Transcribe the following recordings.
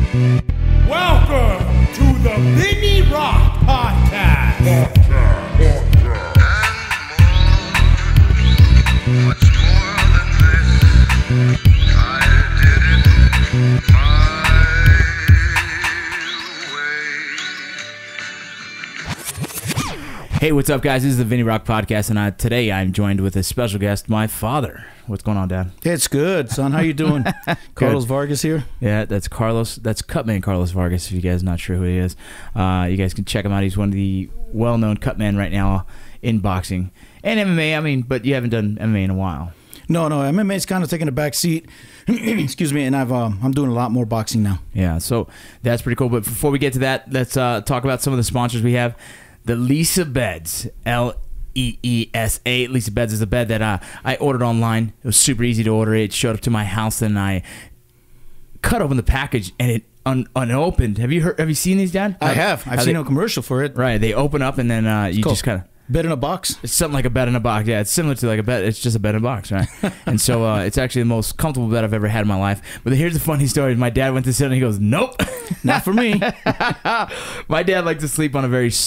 Welcome to the Vinny Rock Podcast. Hey, what's up, guys? This is the Vinny Rock Podcast, and today I'm joined with a special guest, my father. What's going on, Dad? It's good, son. How you doing? Carlos Vargas here. Yeah, that's Carlos. That's Cutman Carlos Vargas, if you guys are not sure who he is. You guys can check him out. He's one of the well-known Cutmen right now in boxing and MMA. But you haven't done MMA in a while. No, MMA's kind of taking a back seat. Excuse me, and I'm doing a lot more boxing now. Yeah, so that's pretty cool. But before we get to that, let's talk about some of the sponsors we have. The Lisa Beds, L-E-E-S-A. Lisa Beds is a bed that I ordered online. It was super easy to order. It showed up to my house, and I cut open the package, and it unopened. Have you seen these, Dad? I have. I've seen a commercial for it. Right. They open up, and then you just kind of... Bed in a box? It's something like a bed in a box. Yeah, it's similar to like a bed. It's just a bed in a box, right? And so it's actually the most comfortable bed I've ever had in my life. But here's the funny story. My dad went to sit and he goes, nope. Not for me. My dad likes to sleep on a very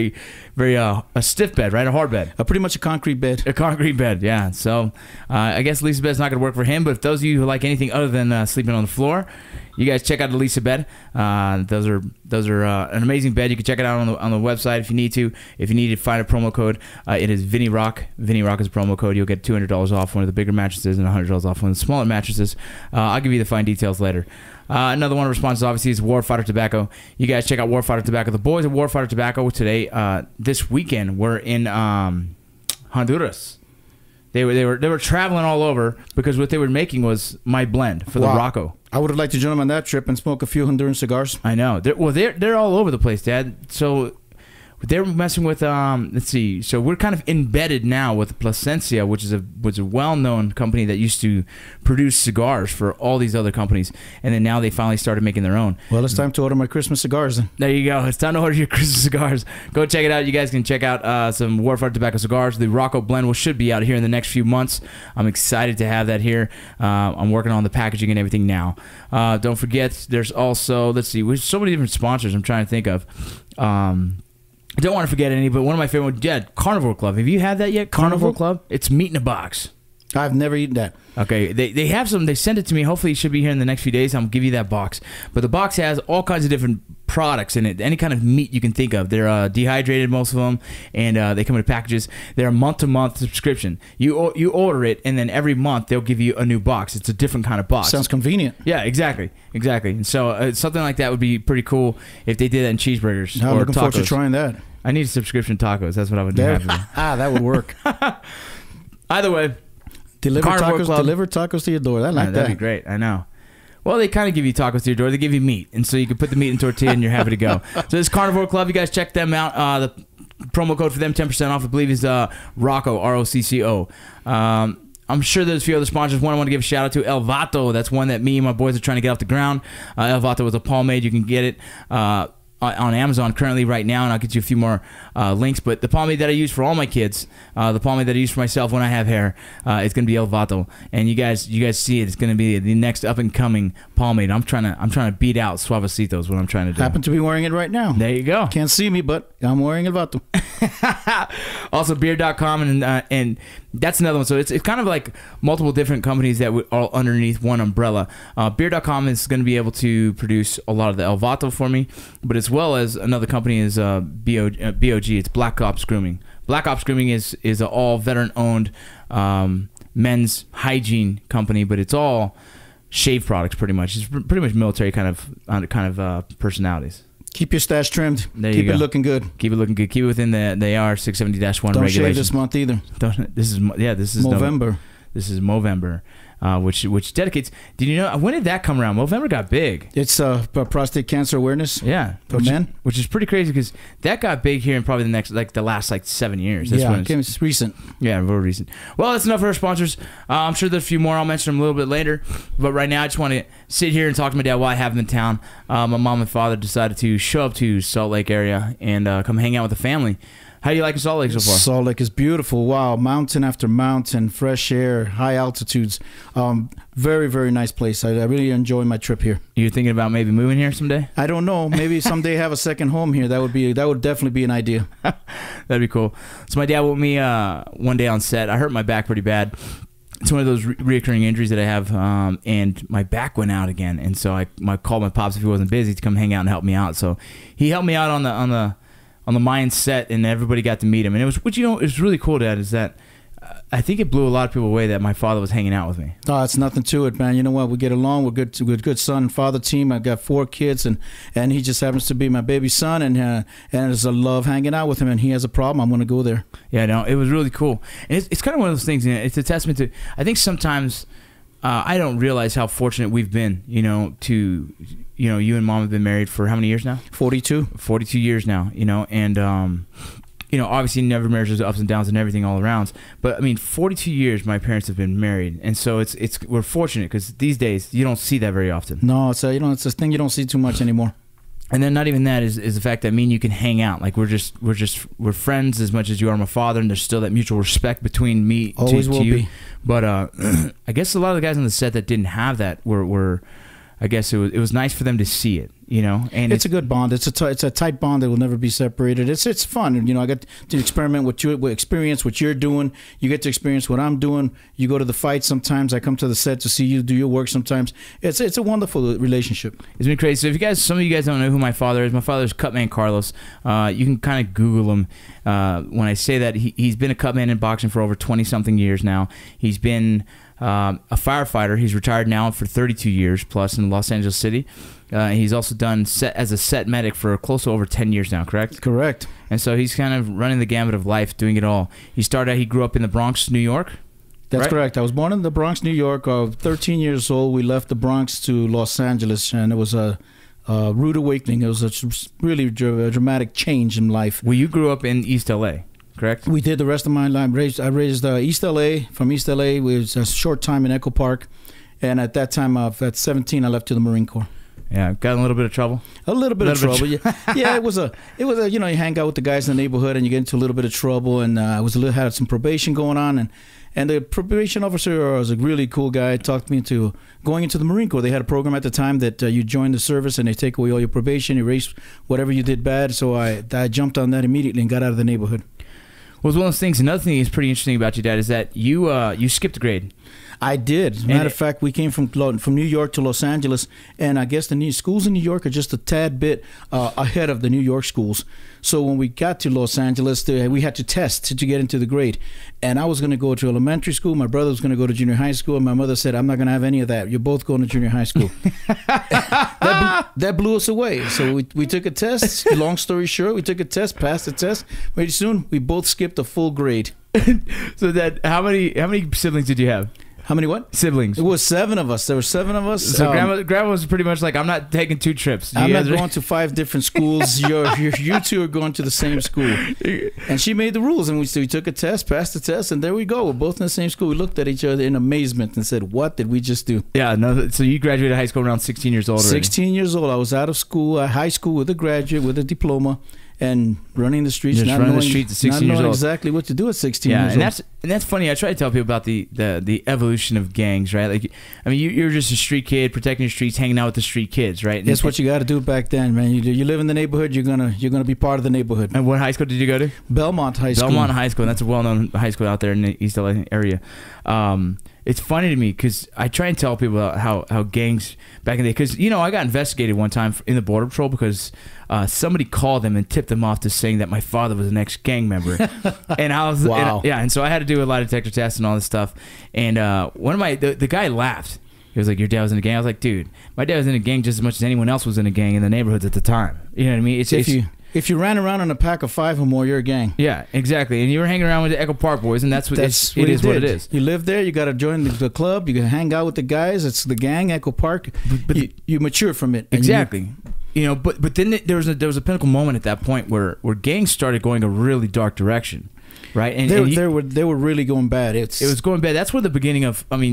a stiff bed, right? A hard bed. Pretty much a concrete bed. A concrete bed, yeah. So I guess Lisa Bed's not going to work for him. But if those of you who like anything other than sleeping on the floor, you guys check out the Lisa Bed. Those are an amazing bed. You can check it out on the website if you need to. If you need to find a promo code, it is Vinny Rock. Vinny Rock is a promo code. You'll get $200 off one of the bigger mattresses and $100 off one of the smaller mattresses. I'll give you the fine details later. Another one of our sponsors, obviously, is Warfighter Tobacco. You guys check out Warfighter Tobacco. The boys at Warfighter Tobacco today, this weekend, were in Honduras. They were traveling all over because what they were making was my blend for the Rocco. I would have liked to join them on that trip and smoke a few Honduran cigars. I know. They're all over the place, Dad. So they're messing with let's see. So we're kind of embedded now with Plasencia, which was a well-known company that used to produce cigars for all these other companies, and then now they finally started making their own. Well, it's time to order my Christmas cigars then. There you go. It's time to order your Christmas cigars. Go check it out. You guys can check out some Warfighter Tobacco cigars. The Rocco blend should be out here in the next few months. I'm excited to have that here. I'm working on the packaging and everything now. Don't forget, there's also, let's see, there's so many different sponsors I'm trying to think of. I don't want to forget any, but one of my favorite ones, yeah, Carnivore Club. Have you had that yet? Carnivore Club? It's meat in a box. I've never eaten that. Okay, they have some. They sent it to me. Hopefully, it should be here in the next few days. I'll give you that box. But the box has all kinds of different products in it. Any kind of meat you can think of. They're dehydrated, most of them, and they come in packages. They're a month-to-month subscription. You order it, and then every month they'll give you a new box. It's a different kind of box. Sounds convenient. Yeah, exactly. And so something like that would be pretty cool if they did that in cheeseburgers I'm or looking forward to tacos. trying that. I need a subscription tacos. That's what I would do. That would work. Either way. Deliver tacos to your door. I like that. That'd be great. I know. Well, they kind of give you tacos to your door. They give you meat, and so you can put the meat in tortilla, and you're happy to go. So this Carnivore Club, you guys check them out. The promo code for them, 10% off, I believe, is Rocco, R-O-C-C-O. I'm sure there's a few other sponsors. One I want to give a shout out to, El Vato. That's one that me and my boys are trying to get off the ground. El Vato is a pomade. You can get it on Amazon currently right now, and I'll get you a few more links. But the pomade that I use for all my kids, the pomade that I use for myself when I have hair, it's going to be El Vato. And you guys see it. It's going to be the next up and coming pomade. I'm trying to beat out Suavecitos. What I'm trying to do. Happen to be wearing it right now. There you go. Can't see me, but I'm wearing El Vato. Also, beer.com and that's another one. So it's kind of like multiple different companies that are underneath one umbrella. Beer.com is going to be able to produce a lot of the El Vato for me, but as well as another company is BOG. It's Black Ops Grooming. Black Ops Grooming is an all veteran-owned men's hygiene company, but it's all shave products pretty much. It's pretty much military kind of personalities. Keep your stash trimmed. There Keep you go. it looking good. Keep it looking good. Keep it within the AR 670-1 regulations. Don't shave this month either. This is Movember. This is Movember, which dedicates. Did you know when did that come around? Movember got big. It's prostate cancer awareness. Yeah, for men, which is pretty crazy because that got big here in probably the last 7 years. That's when it's recent. Yeah, very recent. Well, that's enough for our sponsors. I'm sure there's a few more. I'll mention them a little bit later. But right now, I just want to sit here and talk to my dad while I have him in town. My mom and father decided to show up to Salt Lake area and come hang out with the family. How do you like Salt Lake so far? Salt Lake is beautiful. Wow, mountain after mountain, fresh air, high altitudes. Very, very nice place. I really enjoy my trip here. You're thinking about maybe moving here someday? I don't know. Maybe someday have a second home here. That would definitely be an idea. That'd be cool. So my dad woke me one day on set. I hurt my back pretty bad. It's one of those reoccurring injuries that I have, and my back went out again. And so I called my pops if he wasn't busy to come hang out and help me out. So he helped me out on the Mayan set, and everybody got to meet him. And it was really cool, Dad, is that I think it blew a lot of people away that my father was hanging out with me. Oh, it's nothing to it, man. You know what? We get along. We're good son and father team. I've got 4 kids, and he just happens to be my baby son, and I love hanging out with him. And he has a problem, I'm going to go there. Yeah, no, it was really cool. And it's kind of one of those things. It's a testament to. I think sometimes I don't realize how fortunate we've been. To you and Mom have been married for how many years now? 42. 42 years now. And obviously never marriage, there's ups and downs and everything all around. But I mean, 42 years my parents have been married, and so we're fortunate because these days you don't see that very often. No, it's a thing you don't see too much anymore. And then not even that is the fact that me and you can hang out. Like we're friends as much as you are my father, and there's still that mutual respect between me always to will you. Be. But I guess a lot of the guys on the set that didn't have that were I guess it was nice for them to see it, and it's a good bond. It's a tight bond that will never be separated. It's fun. I get to experiment experience what you're doing. You get to experience what I'm doing. You go to the fight sometimes. I come to the set to see you do your work sometimes. It's a wonderful relationship. It's been crazy. So some of you guys don't know who my father is. My father is Cutman Carlos. You can kind of Google him. When I say that, he's been a cutman in boxing for over 20-something years now. He's been a firefighter. He's retired now for 32 years plus in Los Angeles City. He's also done as a set medic for close to over 10 years now, correct? Correct. And so he's kind of running the gamut of life, doing it all. He grew up in the Bronx, New York. That's right? Correct. I was born in the Bronx, New York. 13 years old, we left the Bronx to Los Angeles, and it was a rude awakening. It was a really dramatic change in life. Well, you grew up in East L.A., correct? We did the rest of my life. I raised East L.A. From East L.A. It was a short time in Echo Park, and at that time, at 17, I left to the Marine Corps. Yeah, got in a little bit of trouble. A little bit of trouble. Yeah, it was a you hang out with the guys in the neighborhood and you get into a little bit of trouble. And I had some probation going on, and the probation officer was a really cool guy. Talked me into going into the Marine Corps. They had a program at the time that you join the service and they take away all your probation, erase whatever you did bad. So I jumped on that immediately and got out of the neighborhood. Well, it's one of those things. Another thing that's pretty interesting about you, Dad, is that you skipped a grade. I did. As a matter of fact, we came from New York to Los Angeles, and I guess the schools in New York are just a tad bit ahead of the New York schools. So when we got to Los Angeles, we had to test to get into the grade. And I was going to go to elementary school. My brother was going to go to junior high school. And my mother said, I'm not going to have any of that. You're both going to junior high school. that blew us away. So we took a test. Long story short, we took a test, passed the test. Pretty soon, we both skipped a full grade. So Dad, how many siblings did you have? How many what? Siblings. It was 7 of us. There were 7 of us. So grandma was pretty much like, I'm not taking 2 trips. I'm not going to 5 different schools. You 2 are going to the same school. And she made the rules, and we took a test, passed the test, and there we go. We're both in the same school. We looked at each other in amazement and said, what did we just do? Yeah, no. So you graduated high school around 16 years old already. 16 years old. I was out of school, high school with a graduate, with a diploma. And running the streets, not knowing exactly what to do at 16 years old. And that's funny. I try to tell people about the evolution of gangs, right? Like, I mean, you're just a street kid protecting the streets, hanging out with the street kids, right? That's what you got to do back then, man. You live in the neighborhood, you're gonna be part of the neighborhood. And what high school did you go to? Belmont High School. Belmont High School. And that's a well-known high school out there in the East LA area. It's funny to me because I try and tell people about how gangs back in the day, because I got investigated one time in the Border Patrol because somebody called them and tipped them off to saying that my father was an ex-gang member. And I was wow. And so I had to do a lie detector test and all this stuff. And one of the guy laughed. He was like, your dad was in a gang? I was like, dude, my dad was in a gang just as much as anyone else was in a gang in the neighborhoods at the time. You know what I mean? If you ran around in a pack of 5 or more, you're a gang. Yeah, exactly. And you were hanging around with the Echo Park boys, and it is what it is. You live there, you got to join the club, you can hang out with the guys. It's the gang, Echo Park. But you mature from it. Exactly. But then there was a pinnacle moment at that point where gangs started going a really dark direction, right? And they were really going bad. It was going bad. That's where the beginning of,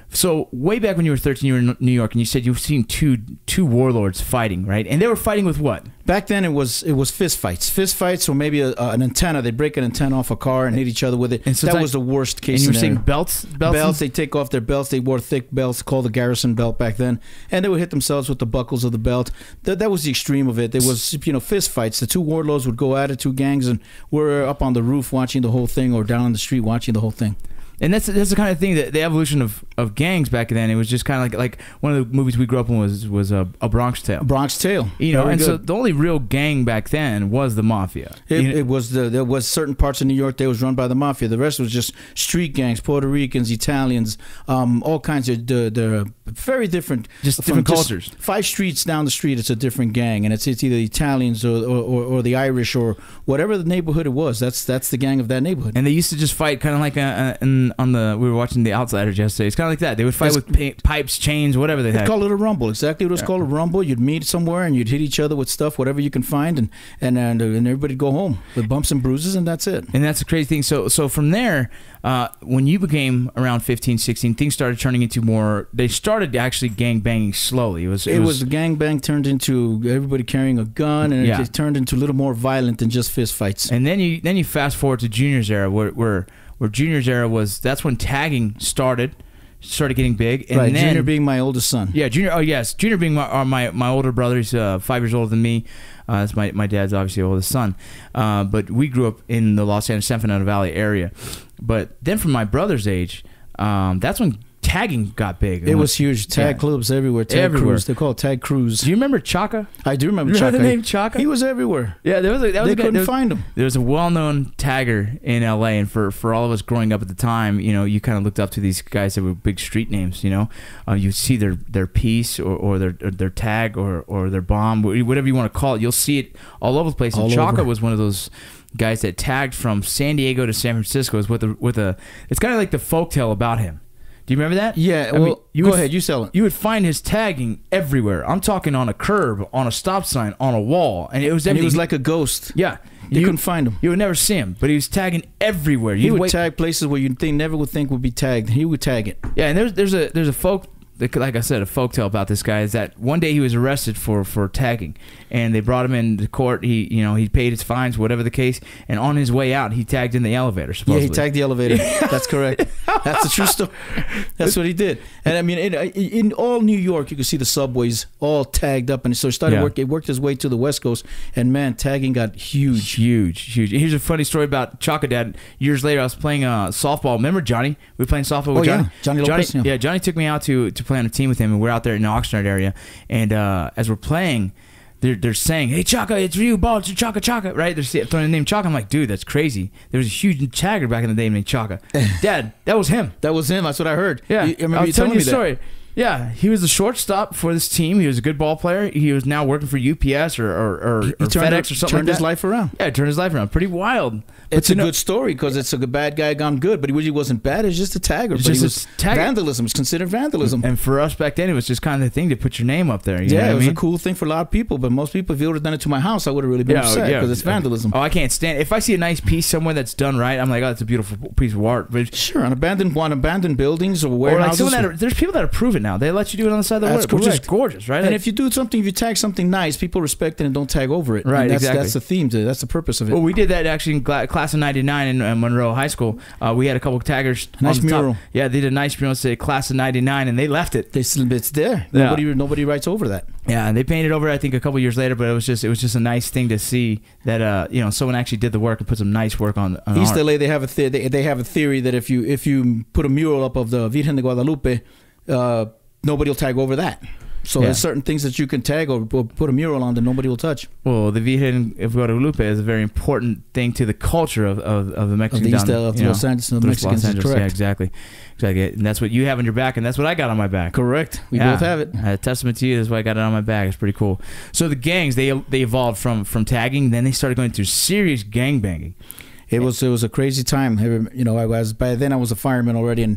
So way back when you were 13, you were in New York, and you said you've seen two warlords fighting, right? And they were fighting with what? Back then, it was fist fights, or maybe an antenna. They break an antenna off a car and hit each other with it. And that was the worst case. And you were scenario. saying belts. They take off their belts. They wore thick belts called the garrison belt back then, and they would hit themselves with the buckles of the belt. That was the extreme of it. There was fist fights. The two warlords would go at it, two gangs, and we're up on the roof watching the whole thing, or down on the street watching the whole thing. And that's the kind of thing that the evolution of gangs back then. It was just kind of like one of the movies we grew up in was a Bronx Tale. Bronx Tale, and so the only real gang back then was the mafia. There was certain parts of New York that was run by the mafia. The rest was just street gangs, Puerto Ricans, Italians, all kinds of they're very different. Just different cultures. 5 streets down the street, it's a different gang, and it's either the Italians or the Irish or whatever the neighborhood it was. That's the gang of that neighborhood. And they used to just fight kind of like we were watching The Outsiders yesterday. It's kind of like that. They would fight with pipes, chains, whatever they had. Call it a rumble. Exactly what it was called, a rumble. You'd meet somewhere and you'd hit each other with stuff, whatever you can find, and everybody'd go home with bumps and bruises, and that's it. And that's the crazy thing. So from there, when you became around 15, 16, things started turning into more. They started actually gang banging slowly. It was gang bang turned into everybody carrying a gun, and it turned into a little more violent than just fist fights. And then you fast forward to Junior's era, where Junior's era starts when tagging started getting big. And right, then, Junior being my oldest son. Yeah, Junior. Oh yes, Junior being my older brother. He's 5 years older than me. That's my dad's obviously oldest son. But we grew up in the Los Angeles San Fernando Valley area. But then from my brother's age, that's when tagging got big. It was huge. Tag clubs everywhere. Tag crews. They call it tag crews. Do you remember Chaka? I do remember Chaka. Chaka. The name Chaka? He was everywhere. Yeah, they couldn't find him. There was a well-known tagger in L.A., and for all of us growing up at the time, you kind of looked up to these guys that were big street names. You see their piece or their tag or their bomb, whatever you want to call it. You'll see it all over the place. And Chaka was one of those guys that tagged from San Diego to San Francisco. It's kind of like the folktale about him. Do you remember that? Yeah. Go ahead. You sell it. You would find his tagging everywhere. I'm talking on a curb, on a stop sign, on a wall, and it was everything. And he was like a ghost. Yeah. You couldn't find him. You would never see him, but he was tagging everywhere. He would tag places where you never would think would be tagged. He would tag it. Yeah, and there's a folk. Like I said, a folktale about this guy is that one day he was arrested for tagging, and they brought him into court. He paid his fines, whatever the case, and on his way out, he tagged in the elevator. Supposedly. Yeah, he tagged the elevator. That's correct. That's the true story. That's what he did. And I mean, in all New York, you could see the subways all tagged up, and so it worked his way to the West Coast, and man, tagging got huge. Here's a funny story about Chaka Dad. Years later, I was playing softball. Remember Johnny? We were playing softball with Johnny. Johnny Lopez. Yeah, Johnny took me out to play on a team with him, and we're out there in the Oxnard area, and as we're playing, they're saying, "Hey Chaka, it's you, ball, it's Chaka," right? They're throwing the name Chaka. I'm like, dude, that's crazy. There was a huge tagger back in the day named Chaka. Dad, that was him. That was him. That's what I heard. Yeah, I remember you telling me that story. Yeah, he was the shortstop for this team. He was a good ball player. He was now working for UPS or FedEx or something like that. Turned his life around. Yeah, turned his life around. Pretty wild. It's a good story because it's a bad guy gone good, but he wasn't bad. It's just a tagger. But it was vandalism. It's considered vandalism. And for us back then, it was just kind of the thing to put your name up there. You know what it was I mean? A cool thing for a lot of people, but most people, if you would have done it to my house, I would have really been upset because it's vandalism. Oh, I can't stand it. If I see a nice piece somewhere that's done right, I'm like, oh, that's a beautiful piece of art. But sure, on abandoned buildings or warehouses. Or like there's people that approve it now. They let you do it on the side of the road, which is gorgeous, right? And if you you tag something nice, people respect it and don't tag over it. Right, exactly. That's the theme. That's the purpose of it. Well, we did that actually in class of '99 in Monroe High School. We had a couple of taggers. Nice mural. Top. Yeah, they did a nice mural say class of '99, and they left it. It's there. Yeah. Nobody writes over that. Yeah, and they painted over I think a couple years later, but it was just a nice thing to see that someone actually did the work and put some nice work on East art. LA, they have a theory that if you put a mural up of the Virgen de Guadalupe, nobody will tag over that. So there's certain things that you can tag or put a mural on that nobody will touch. Well, the Virgen of Guadalupe is a very important thing to the culture of the Mexicans. Of the Los Angeles, the Mexicans, is correct. Yeah, exactly. And that's what you have on your back, and that's what I got on my back. Correct. We both have it. A testament to you. That's why I got it on my back. It's pretty cool. So the gangs, they evolved from tagging, then they started going through serious gang banging. It was a crazy time. By then I was a fireman already, and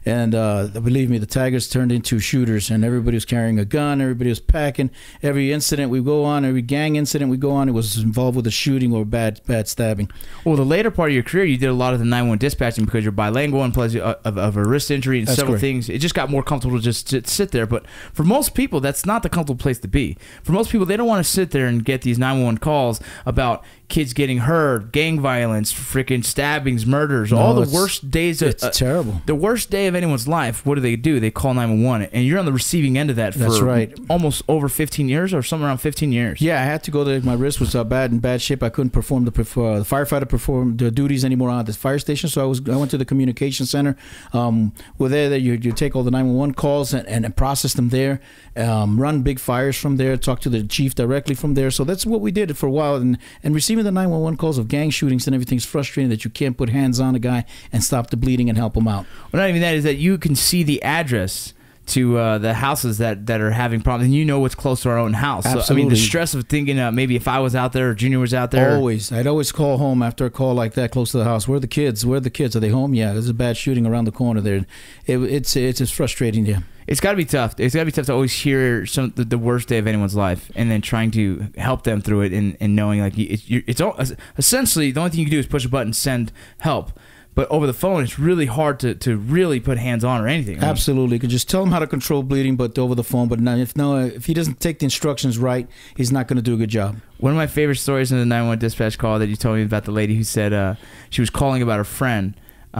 And believe me, the taggers turned into shooters, and everybody was carrying a gun, everybody was packing. Every incident we go on, every gang incident we go on, it was involved with a shooting or bad stabbing. Well, the later part of your career, you did a lot of the 911 dispatching because you're bilingual and plus of a wrist injury and several things. It just got more comfortable to just sit there. But for most people, that's not the comfortable place to be. For most people, they don't want to sit there and get these 911 calls about kids getting hurt, gang violence, freaking stabbings, murders, all the worst days. It's terrible. The worst day of anyone's life. What do? They call 911, and you're on the receiving end of that for almost over 15 years or somewhere around 15 years. Yeah, I had to go there. My wrist was in bad shape. I couldn't perform the firefighter perform the duties anymore at the fire station. So I went to the communication center. With there, you take all the 911 calls and process them there. Run big fires from there. Talk to the chief directly from there. So that's what we did for a while. And receiving the 911 calls of gang shootings and everything's frustrating that you can't put hands on a guy and stop the bleeding and help him out. Well, not even that, is that you can see the address to the houses that are having problems, and you know what's close to our own house. Absolutely. So, I mean, the stress of thinking maybe if I was out there or Junior was out there. I'd always call home after a call like that close to the house. Where are the kids? Are they home? Yeah, there's a bad shooting around the corner there. It's just frustrating, yeah. It's got to be tough. It's got to be tough to always hear the worst day of anyone's life, and then trying to help them through it, and knowing like it's all, essentially the only thing you can do is push a button, send help. But over the phone, it's really hard to really put hands on or anything. Absolutely, you can just tell him how to control bleeding, but over the phone. But if he doesn't take the instructions right, he's not going to do a good job. One of my favorite stories in the 911 dispatch call that you told me about the lady who said she was calling about her friend.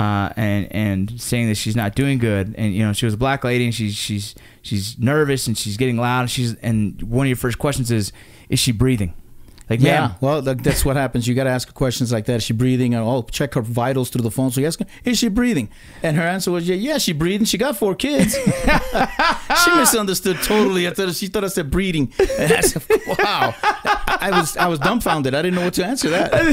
And saying that she's not doing good, and she was a black lady, and she's nervous and she's getting loud, and one of your first questions is she breathing? Like, yeah, well, that's what happens. You got to ask her questions like that. Is she breathing? And I'll check her vitals through the phone. So you ask her, is she breathing? And her answer was, yeah, she's breathing. She got 4 kids. She misunderstood totally. She thought I said breathing. And I said, wow. I was dumbfounded. I didn't know what to answer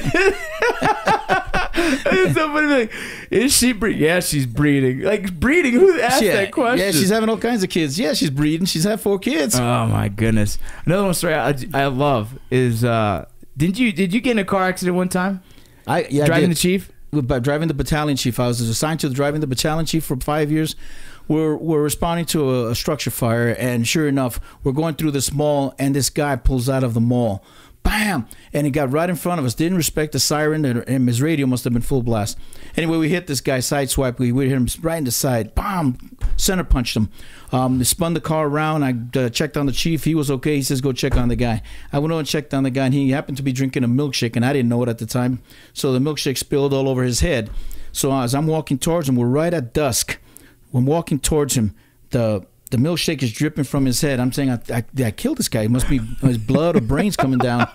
that. It's so funny. Like, is she breathing? Yeah, she's breathing. Like, breathing? Who asked that question? Yeah, she's having all kinds of kids. Yeah, she's breathing. She's had 4 kids. Oh my goodness. Another one story I love is did you get in a car accident one time? Driving the chief? Driving the battalion chief. I was assigned to driving the battalion chief for 5 years. We're responding to a structure fire, and sure enough, we're going through this mall, and this guy pulls out of the mall. Bam! And he got right in front of us. Didn't respect the siren, and his radio must have been full blast. Anyway, we hit this guy, sideswipe. We hit him right in the side. Bam! Center punched him. They spun the car around. I checked on the chief. He was okay. He says, go check on the guy. I went over and checked on the guy, and he happened to be drinking a milkshake, and I didn't know it at the time. So the milkshake spilled all over his head. So as I'm walking towards him, we're right at dusk. When walking towards him, the milkshake is dripping from his head. I'm saying, I killed this guy. It must be his blood or brains coming down.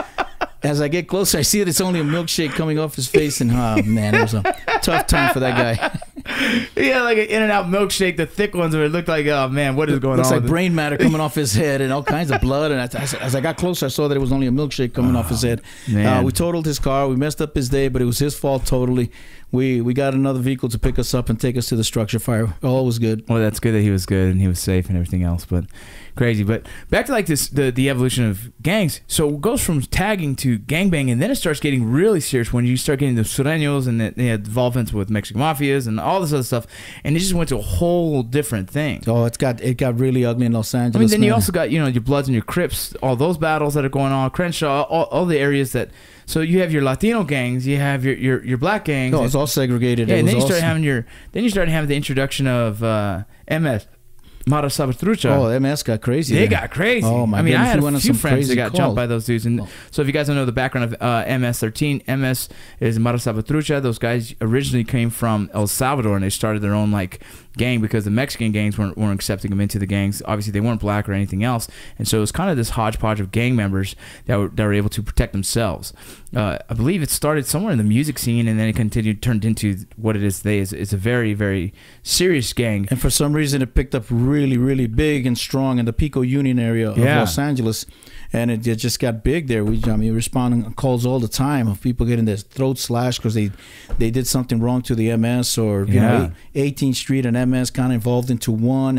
As I get closer, I see that it's only a milkshake coming off his face, and oh man, it was a tough time for that guy. He had like an In-N-Out milkshake, the thick ones, where it looked like, oh man, what is going on? Looks like brain matter coming off his head and all kinds of blood. And as I got closer, I saw that it was only a milkshake coming off his head. We totaled his car. We messed up his day, but it was his fault totally. We got another vehicle to pick us up and take us to the structure fire. All was good. Well, that's good that he was good and he was safe and everything else, but crazy. But back to like this, the evolution of gangs. So it goes from tagging to gangbang, and then it starts getting really serious when you start getting the sureños and the involvements with Mexican mafias and all this other stuff, and it just went to a whole different thing. Oh, it got really ugly in Los Angeles. I mean, then you also got your Bloods and your Crips, all those battles that are going on, Crenshaw, all the areas that. So you have your Latino gangs, you have your black gangs. Oh, it's all segregated. Yeah, and then you start having the introduction of MS. Mara Salvatrucha. Oh, MS got crazy. They got crazy. Oh my goodness. I had a few friends that got jumped by those dudes. And so if you guys don't know the background of MS-13, MS is Mara Salvatrucha. Those guys originally came from El Salvador, and they started their own like gang because the Mexican gangs weren't accepting them into the gangs. Obviously, they weren't black or anything else, and so it was kind of this hodgepodge of gang members that were able to protect themselves. I believe it started somewhere in the music scene, and then it turned into what it is today. It's a very, very serious gang. And for some reason, it picked up really, really big and strong in the Pico Union area of Los Angeles, and it just got big there. We responding calls all the time of people getting their throat slashed because they did something wrong to the MS, or 18th Street and MS kind of involved into one,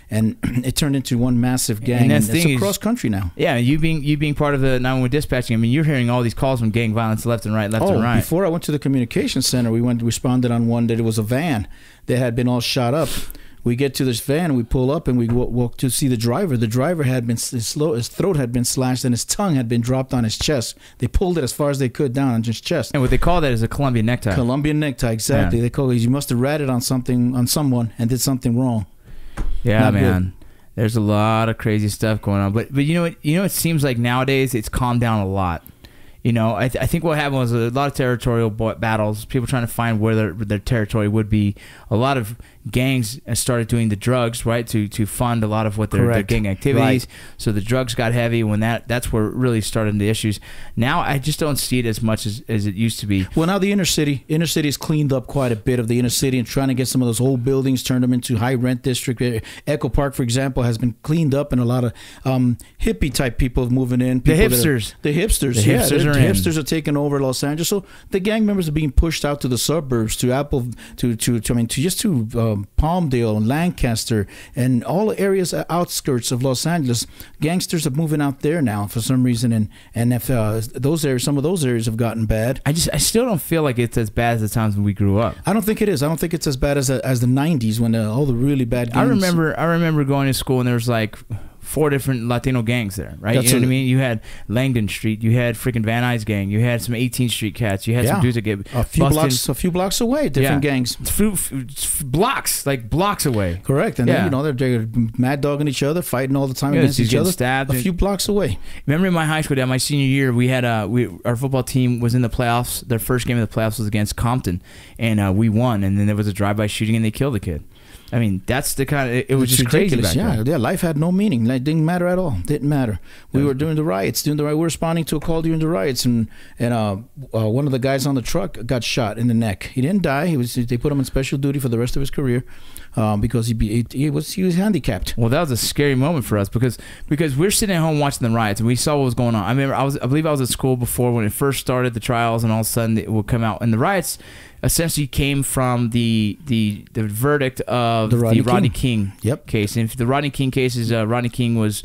and it turned into one massive gang. And And that's it's thing is- across country now. Yeah, you being part of the 911 dispatching. I mean, you're hearing all these calls from gang violence left and right, left and right. Before I went to the communication center, we responded on one that it was a van that had been all shot up. We get to this van, we pull up, and we walk to see the driver. The driver had been his throat had been slashed, and his tongue had been dropped on his chest. They pulled it as far as they could down on his chest. And what they call that is a Colombian necktie. Colombian necktie, exactly. Yeah. They call it. You must have ratted on someone, and did something wrong. Yeah, Not man. good. There's a lot of crazy stuff going on, but you know what? It seems like nowadays it's calmed down a lot. I think what happened was a lot of territorial battles, people trying to find where their territory would be. A lot of gangs started doing the drugs, right, to fund a lot of what their gang activities. Right. So the drugs got heavy when that's where it really started the issues. Now I just don't see it as much as it used to be. Well, now the inner city has cleaned up quite a bit of the inner city and trying to get some of those old buildings, turned them into high rent district. Echo Park, for example, has been cleaned up, and a lot of hippie type people moving in. The hipsters. The hipsters are taking over Los Angeles. So the gang members are being pushed out to the suburbs, to Palmdale and Lancaster and all the areas outskirts of Los Angeles. Gangsters are moving out there now for some reason, and if some of those areas have gotten bad. I still don't feel like it's as bad as the times when we grew up. I don't think it is. I don't think it's as bad as the 90s when all the really bad gangs. I remember going to school and there was like 4 different Latino gangs there, right? You know what I mean? You had Langdon Street, you had freaking Van Nuys gang, you had some 18th Street cats, you had some dudes that get a few blocks away, different gangs. Blocks away. Correct. And then, they're mad dogging each other, fighting all the time against each other. Stabbed. A few blocks away. Remember in my high school, my senior year, we had our football team was in the playoffs. Their first game of the playoffs was against Compton, and we won. And then there was a drive-by shooting, and they killed the kid. I mean, that's the kind of... It was just ridiculous. Crazy back then. Yeah, life had no meaning. It didn't matter at all. Didn't matter. We were doing the riots. We were responding to a call during the riots, and one of the guys on the truck got shot in the neck. He didn't die. They put him on special duty for the rest of his career because he was handicapped. Well, that was a scary moment for us because we're sitting at home watching the riots, and we saw what was going on. I remember I believe I was at school before when it first started, the trials, and all of a sudden it would come out. And the riots essentially came from the verdict of the Rodney King case. And if the Rodney King case is Rodney King was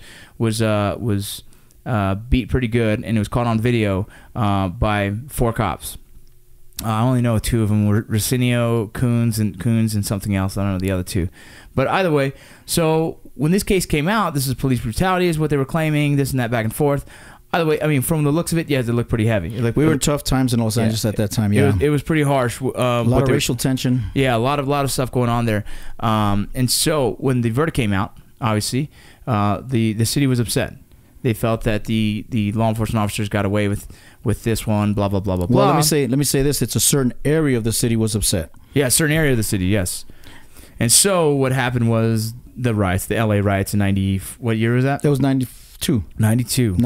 beat pretty good, and it was caught on video by 4 cops. I only know 2 of them were Rocinio, Coons, and something else. I don't know the other 2. But either way, so when this case came out, this is police brutality is what they were claiming, this and that back and forth. Either way, I mean, from the looks of it, it looked pretty heavy. Like we were in tough times in Los Angeles at that time. Yeah, it was pretty harsh. A lot of racial tension. Yeah, a lot of stuff going on there. And so when the verdict came out, obviously, the city was upset. They felt that the law enforcement officers got away with this one. Blah blah blah blah blah. Well, let me say this: it's a certain area of the city was upset. Yeah, a certain area of the city, yes. And so what happened was the riots, the LA riots in 90. What year was that? That was 92. 92.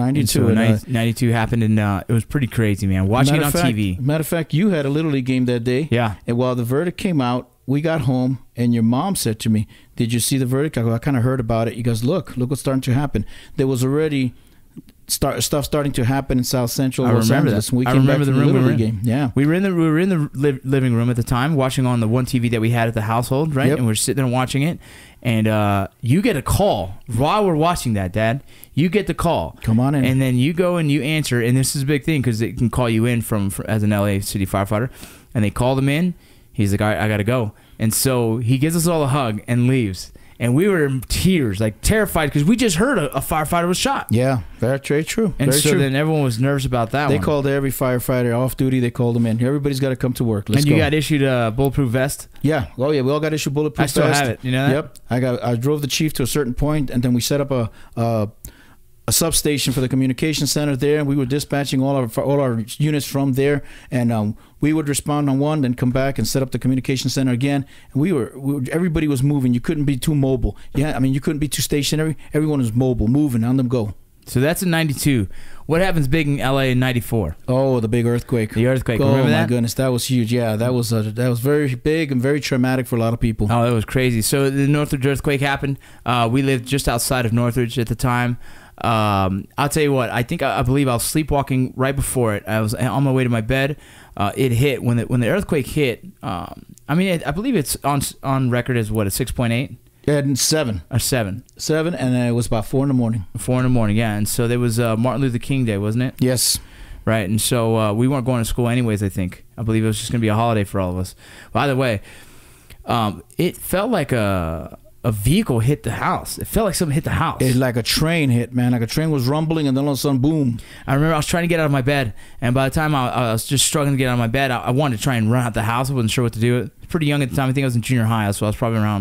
92 happened, and it was pretty crazy, man. Watching it on TV. Matter of fact, you had a Little League game that day. Yeah. And while the verdict came out, we got home, and your mom said to me, "Did you see the verdict?" I go, "I kind of heard about it." He goes, "Look what's starting to happen." There was already stuff starting to happen in South Central Los Angeles. I remember the room we were in. Game. Yeah, we were in the living room at the time, watching on the one TV that we had at the household, right? Yep. And we're sitting there watching it, and you get a call while we're watching that, Dad. You get the call. Come on in, and then you go and you answer, and this is a big thing because it can call you in from as an LA City firefighter, and they called him in. He's like, I gotta go, and so he gives us all a hug and leaves. And we were in tears, like terrified, because we just heard a firefighter was shot. Yeah, very true. And very so true. then everyone was nervous about that. They called every firefighter off duty. They called them in. Everybody's got to come to work. Let's go. You got issued a bulletproof vest? Yeah. Oh, yeah. We all got issued bulletproof vest. I still have it. You know that? Yep. I drove the chief to a certain point, and then we set up a substation for the communication center there, and we were dispatching all our units from there, and we would respond on one, then come back and set up the communication center again. And everybody was moving. You couldn't be too mobile. Yeah, I mean, you couldn't be too stationary. Everyone was mobile, moving, on them go. So that's in 92. What happens big in LA in 94? Oh, the big earthquake. The earthquake. Oh, remember that? My goodness, that was huge. Yeah, that was very big and very traumatic for a lot of people. Oh, that was crazy. So the Northridge earthquake happened. We lived just outside of Northridge at the time. I'll tell you what, I believe I was sleepwalking right before it. I was on my way to my bed. It hit when the earthquake hit. I believe it's on record as what, a 6.8. And 7. Or 7. 7, and then it was about 4 in the morning. 4 in the morning, yeah. And so there was Martin Luther King Day, wasn't it? Yes. Right, and so we weren't going to school anyways, I think. I believe it was just going to be a holiday for all of us. By the way, it felt like a vehicle hit the house. It felt like something hit the house. It's like a train hit, man. Like a train was rumbling, and then all of a sudden, boom. I remember I was trying to get out of my bed, and by the time I was just struggling to get out of my bed, I wanted to try and run out the house. I wasn't sure what to do. I was pretty young at the time. I think I was in junior high, so I was probably around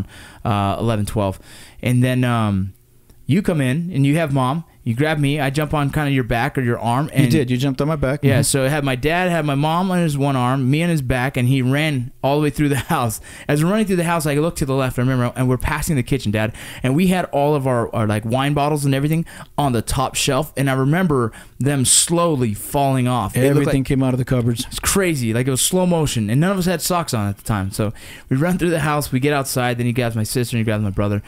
11, 12. And then you come in, and you have Mom. You grab me. I jump on kind of your back or your arm. And you did. You jumped on my back. Yeah, so it had my dad, had my mom on his one arm, me on his back, and he ran all the way through the house. As we're running through the house, I look to the left, I remember, and we're passing the kitchen, Dad, and we had all of our like wine bottles and everything on the top shelf, and I remember them slowly falling off. Everything came out of the cupboards. It's crazy. Like it was slow motion, and none of us had socks on at the time. So we run through the house, we get outside, then he grabs my sister and he grabs my brother.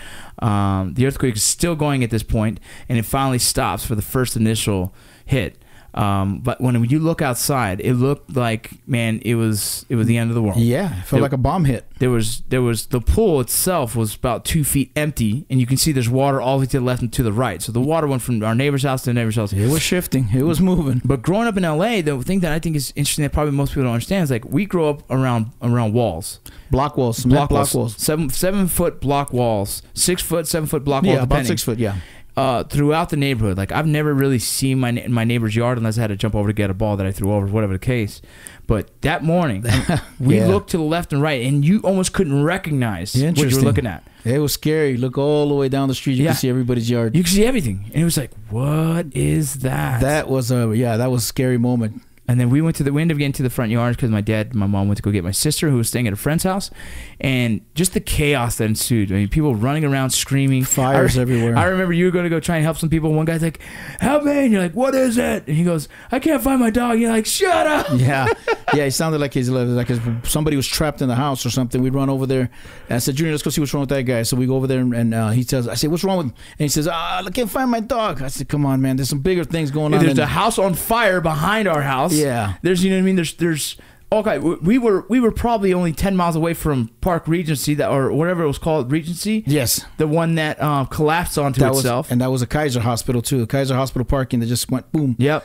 The earthquake is still going at this point, and it finally stops for the first initial hit. But when you look outside, it looked like, man, it was the end of the world. Yeah, it felt like a bomb hit. There was the pool itself was about 2 feet empty, and you can see there's water all the way to the left and to the right. So the water went from our neighbor's house to the neighbor's house. It was shifting. It was moving. But growing up in LA, the thing that I think is interesting that probably most people don't understand is like we grow up around walls. Block walls. Block walls. 7 foot block walls. 6 foot, 7 foot block walls. Yeah, about 6 foot, yeah. Throughout the neighborhood. Like I've never really seen my neighbor's yard unless I had to jump over to get a ball that I threw over, whatever the case. But that morning, we looked to the left and right, and you almost couldn't recognize what you were looking at. It was scary. Look all the way down the street. You could see everybody's yard. You could see everything. And it was like, what is that? That was a scary moment. And then we ended up getting to the front yard because my dad and my mom went to go get my sister who was staying at a friend's house. And just the chaos that ensued. I mean, people running around screaming. Fires everywhere. I remember you were going to go try and help some people. One guy's like, help me. And you're like, what is it? And he goes, I can't find my dog. And you're like, shut up. Yeah. Yeah, he sounded like somebody was trapped in the house or something. We'd run over there. And I said, Junior, let's go see what's wrong with that guy. So we go over there and I said, what's wrong with him? And he says, I can't find my dog. I said, come on, man. There's some bigger things going on. There's a house on fire behind our house. Yeah. There's, you know what I mean? There's okay. We were probably only 10 miles away from Park Regency or whatever it was called, Regency. Yes. The one that collapsed onto itself. And that was a Kaiser Hospital too. The Kaiser Hospital parking that just went boom. Yep.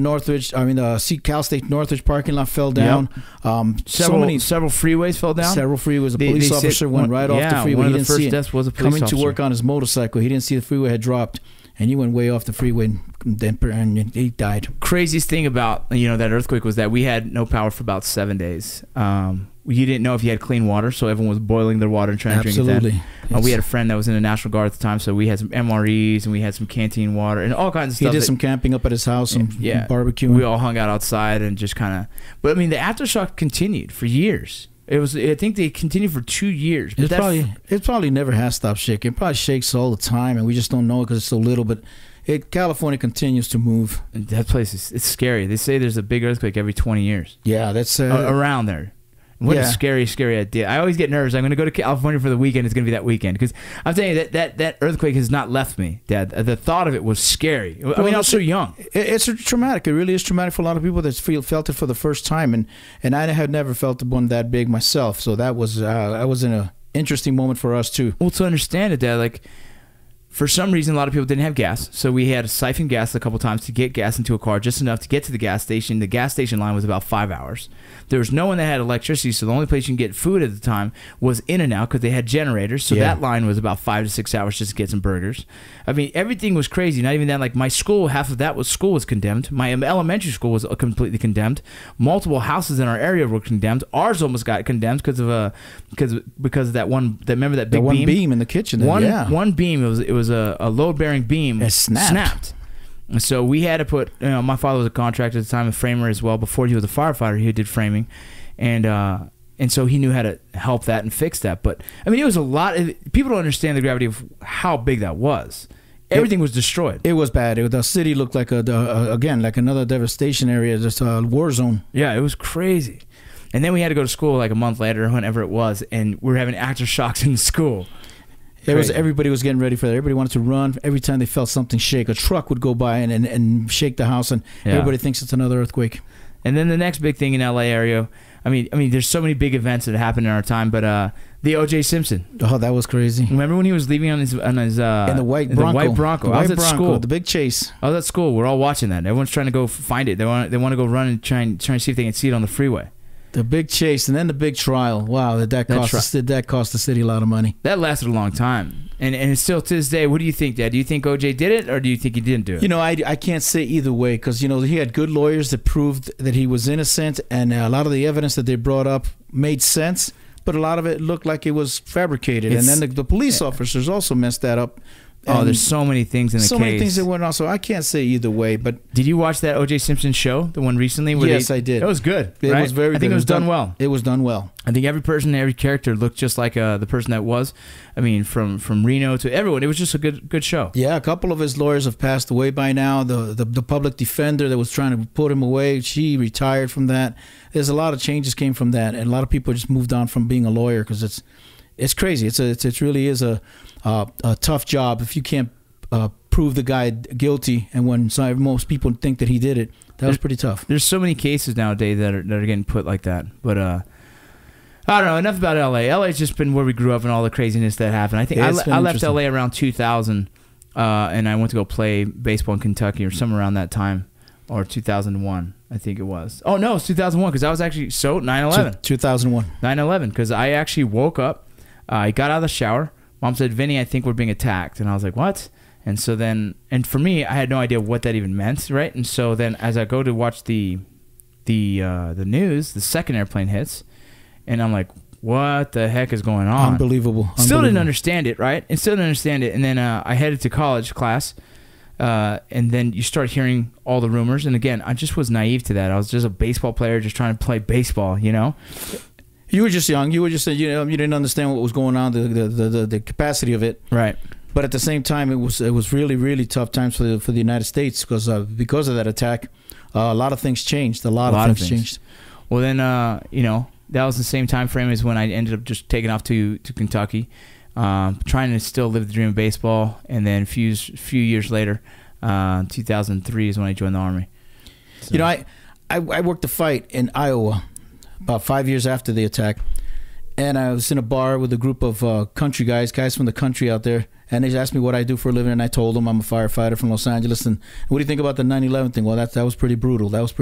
The Cal State Northridge parking lot fell down. Yep. Several freeways fell down. Several freeways. A police officer went right off the freeway. One of the first deaths was a police officer. Coming to work on his motorcycle. He didn't see the freeway had dropped. And he went way off the freeway and he died. Craziest thing about that earthquake was that we had no power for about 7 days. You didn't know if you had clean water, so everyone was boiling their water and trying to drink it. Absolutely. We had a friend that was in the National Guard at the time, so we had some MREs and we had some canteen water and all kinds of stuff. He did some camping up at his house, some barbecuing. We all hung out outside and just kind of. But I mean, the aftershock continued for years. I think they continued for 2 years. But it probably never has stopped shaking. It probably shakes all the time, and we just don't know it because it's so little. But California continues to move. That place it's scary. They say there's a big earthquake every 20 years. Yeah, that's around there. What a scary idea. I always get nervous. I'm going to go to California for the weekend. It's going to be that weekend. Because I'm telling you, that earthquake has not left me, Dad. The thought of it was scary. I mean, I was so young. It's traumatic. It really is traumatic for a lot of people that felt it for the first time. And I had never felt one that big myself. So that was an interesting moment for us, too. Well, to understand it, Dad, like, for some reason, a lot of people didn't have gas, so we had to siphon gas a couple times to get gas into a car, just enough to get to the gas station. The gas station line was about 5 hours. There was no one that had electricity, so the only place you can get food at the time was In-N-Out because they had generators, so that line was about 5 to 6 hours just to get some burgers. I mean, everything was crazy. Not even that, like my school, half of that school was condemned. My elementary school was completely condemned. Multiple houses in our area were condemned. Ours almost got condemned because of that one. Remember that big beam in the kitchen? One beam. It was a load-bearing beam. It snapped. And so we had to put. My father was a contractor at the time, a framer as well. Before he was a firefighter, he did framing, and so he knew how to help that and fix that. But I mean, it was a lot. People don't understand the gravity of how big that was. Everything was destroyed. It was bad. The city looked like like another devastation area, just a war zone. Yeah, it was crazy. And then we had to go to school like a month later, whenever it was, and we were having aftershocks in school. Everybody was getting ready for that. Everybody wanted to run. Every time they felt something shake, a truck would go by and shake the house, and everybody thinks it's another earthquake. And then the next big thing in LA area, I mean, there's so many big events that happened in our time, but The O.J. Simpson. Oh, that was crazy. Remember when he was leaving on his in the white Bronco. The white Bronco. The I was white at Bronco, school. the big chase. I was at school. We're all watching that. Everyone's trying to go find it. They want to go run and try and see if they can see it on the freeway. The big chase and then the big trial. Wow, that cost the city a lot of money. That lasted a long time, and it's still to this day. What do you think, Dad? Do you think O.J. did it, or do you think he didn't do it? You know, I can't say either way because he had good lawyers that proved that he was innocent, and a lot of the evidence that they brought up made sense, but a lot of it looked like it was fabricated. And then the police officers also messed that up. Oh, there's so many things in the case. So many things that went on. So I can't say either way. But did you watch that O.J. Simpson show, the one recently? Yes, I did. It was good. It was very good. I think it was done well. It was done well. I think every person, every character looked just like the person that was. I mean, from Reno to everyone. It was just a good show. Yeah, a couple of his lawyers have passed away by now. The public defender that was trying to put him away, she retired from that. There's a lot of changes came from that, and a lot of people just moved on from being a lawyer because it's crazy. It really is a tough job if you can't prove the guy guilty, and when most people think that he did it, that was pretty tough. There's so many cases nowadays that are getting put like that. But I don't know. Enough about L.A. L.A.'s just been where we grew up and all the craziness that happened. I think I left L.A. around 2000, and I went to go play baseball in Kentucky or somewhere around that time, or 2001, I think it was. Oh, no, it was 2001 because I was actually 9/11. 2001. 9/11 because I actually woke up. I got out of the shower. Mom said, "Vinny, I think we're being attacked." And I was like, "What?" And so then, and for me, I had no idea what that even meant, right? And so then, as I go to watch the news, the second airplane hits, and I'm like, "What the heck is going on?" Unbelievable. Still didn't understand it, right? And still didn't understand it. And then I headed to college class, and then you start hearing all the rumors. And again, I just was naive to that. I was just a baseball player, just trying to play baseball, you know. You were just young. You were just you didn't understand what was going on, the capacity of it, right? But at the same time, it was really, really tough times for the United States because of that attack. A lot of things changed. A lot of things changed. Well, then that was the same time frame as when I ended up just taking off to Kentucky, trying to still live the dream of baseball. And then a few years later, 2003 is when I joined the Army. So. I worked a fight in Iowa about 5 years after the attack. And I was in a bar with a group of country guys from the country out there. And they asked me what I do for a living, and I told them I'm a firefighter from Los Angeles. And what do you think about the 9/11 thing? Well, that was pretty brutal. That's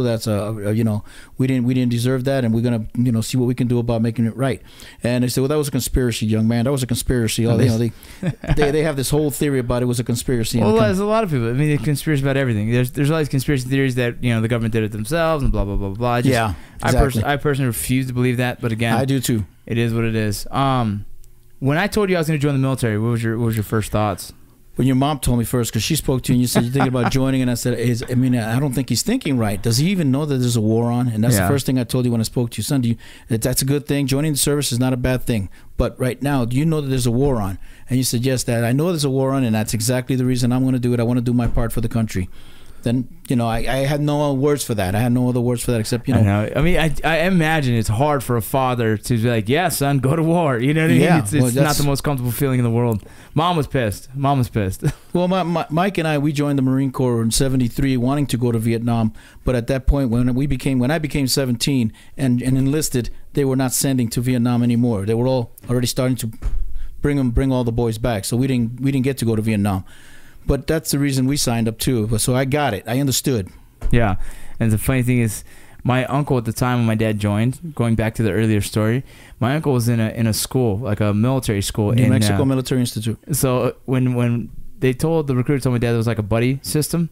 we didn't deserve that, and we're gonna see what we can do about making it right. And they said, well, that was a conspiracy, young man. That was a conspiracy. They have this whole theory about it was a conspiracy. Well, there's a lot of people. I mean, there's conspiracy about everything. There's all these conspiracy theories that the government did it themselves and blah blah blah blah. Exactly. I personally refuse to believe that, but again, I do too. It is what it is. When I told you I was going to join the military, what was your first thoughts? When your mom told me first, because she spoke to you and you said you're thinking about joining, and I said, I don't think he's thinking right. Does he even know that there's a war on? And that's the first thing I told you when I spoke to you, son. That's a good thing. Joining the service is not a bad thing. But right now, do you know that there's a war on? And you said, yes, Dad, I know there's a war on, and that's exactly the reason I'm going to do it. I want to do my part for the country. Then I had no words for that. I had no other words for that except I know. I mean, I imagine it's hard for a father to be like, "Yeah, son, go to war." You know what I mean? Yeah, it's not the most comfortable feeling in the world. Mom was pissed. Well, Mike and we joined the Marine Corps in '73, wanting to go to Vietnam. But at that point, when I became 17 and enlisted, they were not sending to Vietnam anymore. They were all already starting to bring all the boys back. So we didn't get to go to Vietnam. But that's the reason we signed up too. So I got it. I understood. Yeah. And the funny thing is, my uncle at the time when my dad joined, going back to the earlier story, my uncle was in a school, like a military school. New Mexico Military Institute. So when the recruiter told my dad it was like a buddy system,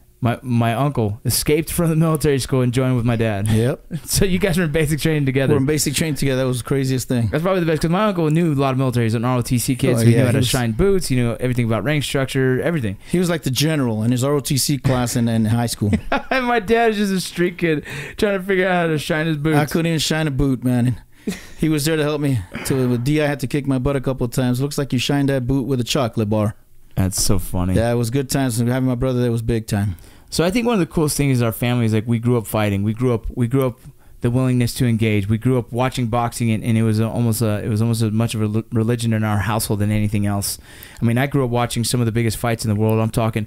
my uncle escaped from the military school and joined with my dad. Yep. So you guys were in basic training together. We're in basic training together. That was the craziest thing. That's probably the best because my uncle knew a lot of military. He's an ROTC kid, so he knew how to shine boots. He knew everything about rank structure, everything. He was like the general in his ROTC class in high school. And my dad is just a street kid trying to figure out how to shine his boots. I couldn't even shine a boot, man. He was there to help me. With D, I had to kick my butt a couple of times. Looks like you shined that boot with a chocolate bar. That's so funny. Yeah, it was good times. Having my brother there was big time. So I think one of the coolest things is our family is like we grew up fighting. We grew up the willingness to engage. We grew up watching boxing, and it was almost as much of a religion in our household than anything else. I mean, I grew up watching some of the biggest fights in the world. I'm talking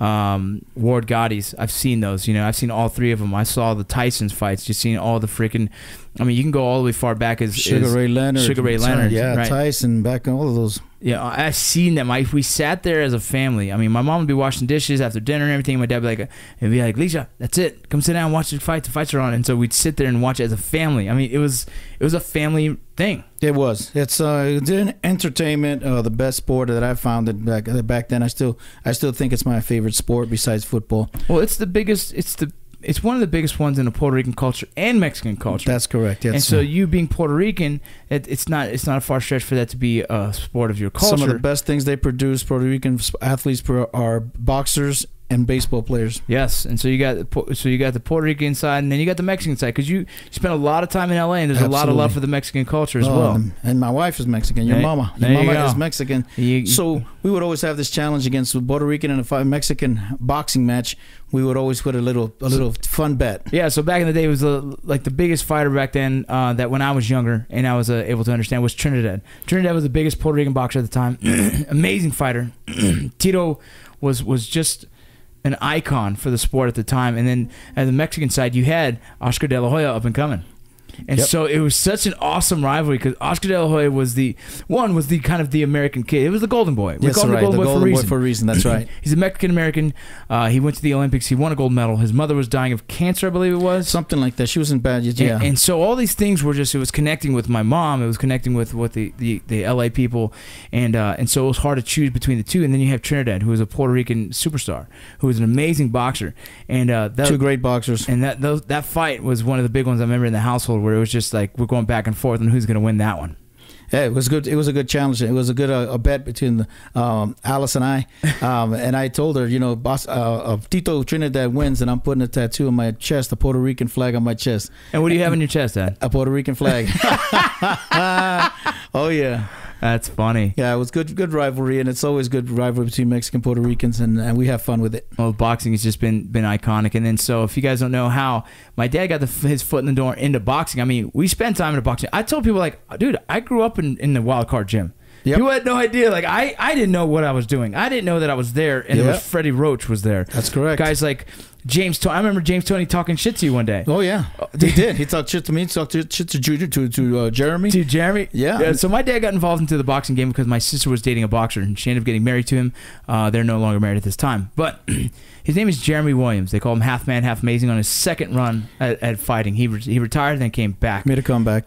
Ward Gotti's. I've seen those. I've seen all three of them. I saw the Tyson's fights. Just seen all the freaking. I mean, you can go all the way far back as Sugar Ray Leonard, yeah, right. Tyson, back on all of those. Yeah, I've seen them. We sat there as a family. I mean, my mom would be washing dishes after dinner and everything. My dad would be like, Lisa, that's it. Come sit down and watch the fight. The fights are on. And so we'd sit there and watch it as a family. I mean, it was a family thing. It was. It's an entertainment. The best sport that I found it back then. I still think it's my favorite sport besides football. Well, it's the biggest. It's one of the biggest ones in the Puerto Rican culture and Mexican culture. That's correct. Yes. And so you being Puerto Rican, it's not a far stretch for that to be a sport of your culture. Some of the best things they produce, Puerto Rican athletes, are boxers and baseball players. Yes, and so you got the Puerto Rican side, and then you got the Mexican side, because you spend a lot of time in LA, and there's a lot of love for the Mexican culture as well. And my wife is Mexican. Your mama is Mexican. So we would always have this challenge against a Puerto Rican and a Mexican boxing match. We would always put a little fun bet. Yeah, so back in the day, it was like the biggest fighter back then that when I was younger and I was able to understand was Trinidad. Trinidad was the biggest Puerto Rican boxer at the time. Amazing fighter. Tito was just an icon for the sport at the time. And then at the Mexican side, you had Oscar De La Hoya up and coming. And so it was such an awesome rivalry, because Oscar De La Hoya was the kind of the American kid. It was the golden boy. We call him the golden boy for a reason. That's right. He's a Mexican American. He went to the Olympics. He won a gold medal. His mother was dying of cancer, I believe it was. Something like that. She wasn't bad. Yeah. And so all these things were it was connecting with my mom. It was connecting with what the LA people, and so it was hard to choose between the two. And then you have Trinidad, who is a Puerto Rican superstar, who is an amazing boxer, and two great boxers. And that fight was one of the big ones I remember in the household, where it was just like we're going back and forth on who's going to win that one. Yeah, it was good. It was a good challenge. It was a good a bet between Alice and I. And I told her, Tito Trinidad wins, and I'm putting a tattoo on my chest, a Puerto Rican flag on my chest. And what do you have on your chest, Dad? A Puerto Rican flag. Oh yeah. That's funny. Yeah, it was good rivalry, and it's always good rivalry between Mexican and Puerto Ricans, and we have fun with it. Well, boxing has just been iconic. And then, so if you guys don't know how my dad got his foot in the door into boxing, I mean, we spent time in the boxing. I told people, like, dude, I grew up in the Wild Card gym. Yep. You had no idea. Like, I didn't know what I was doing. I didn't know that I was there, and there was Freddie Roach was there. That's correct. Guys like James Tony. I remember James Tony talking shit to you one day. Oh yeah, he did. He talked shit to me. He talked shit to Jeremy. To Jeremy. Yeah. So my dad got involved into the boxing game because my sister was dating a boxer, and she ended up getting married to him. They're no longer married at this time, but his name is Jeremy Williams. They call him Half Man, Half Amazing. On his second run at fighting, he retired and then came back. Made a comeback.